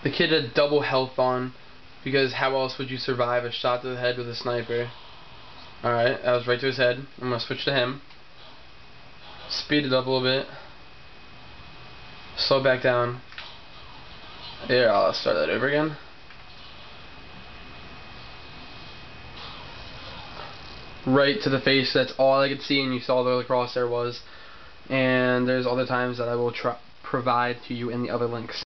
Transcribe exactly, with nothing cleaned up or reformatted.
The kid had double health on, because how else would you survive a shot to the head with a sniper? Alright, that was right to his head. I'm going to switch to him. Speed it up a little bit. Slow back down. Here, I'll start that over again. Right to the face, that's all I could see, and you saw where the crosshair was. And there's other times that I will try provide to you in the other links.